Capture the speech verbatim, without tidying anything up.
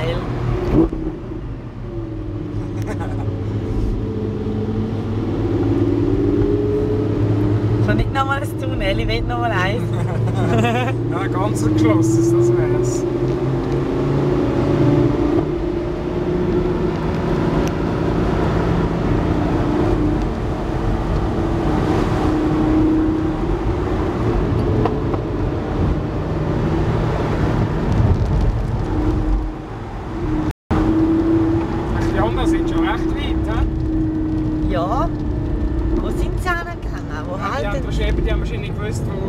geil. Schon nicht nochmal ein Tunnel, ich will nochmal eins. Ja, ganz geschlossenes, das wär's. Die anderen sind schon recht weit, he? Ja. Wo sind sie hingegangen? Wo Ja, die, haben halten wahrscheinlich, die haben wahrscheinlich gewusst, wo